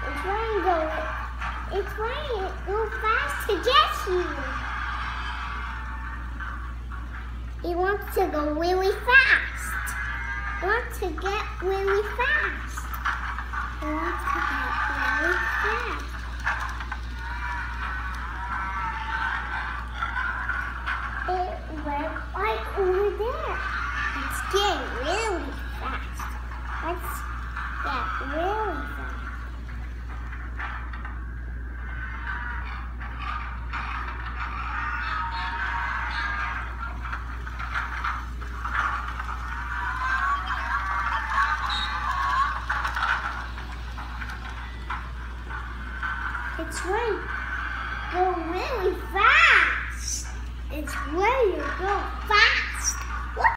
It's trying to go fast to get you. It wants to go really fast. It wants to get really fast. It wants to get really fast. It went like over there. It's getting really fast. Let's get really fast. It's ready to go really fast. It's ready to go fast.